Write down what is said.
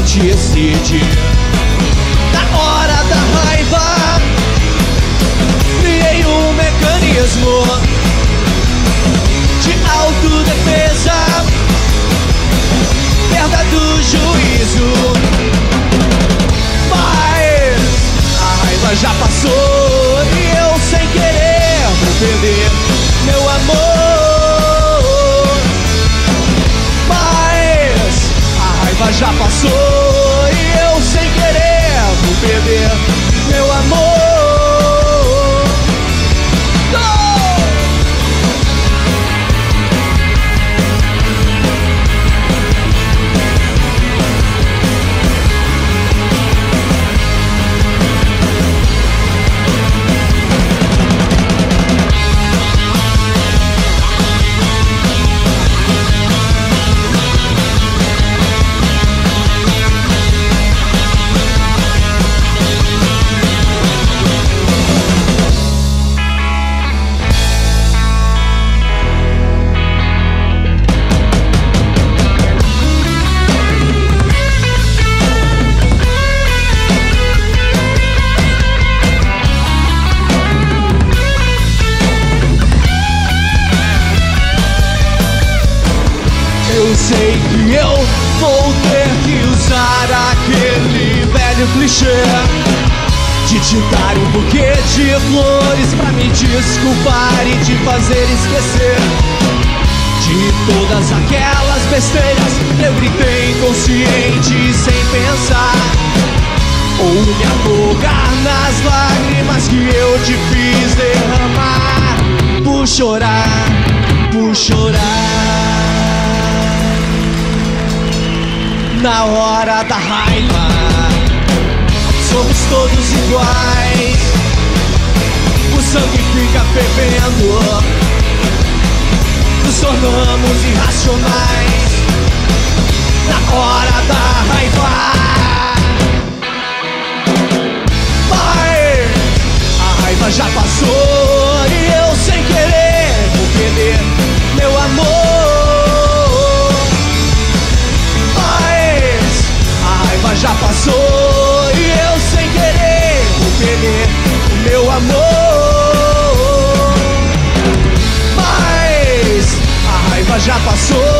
decide. Na hora da raiva, criei um mecanismo de autodefesa, perda do juízo. Mas a raiva já passou e eu sem querer vou perder meu amor. Mas a raiva já passou e eu sem querer vou perder meu amor. Eu sei que eu vou ter que usar aquele velho clichê de te dar um buquê de flores pra me desculpar e te fazer esquecer de todas aquelas besteiras que eu gritei inconsciente sem pensar, ou me afogar nas lágrimas que eu te fiz derramar por chorar, por chorar. Na hora da raiva, somos todos iguais. O sangue fica fervendo, nos tornamos irracionais. Na hora da raiva, mas a raiva já passou e eu sem querer vou perder meu amor. Já passou e eu sem querer vou perder o meu amor. Mas a raiva já passou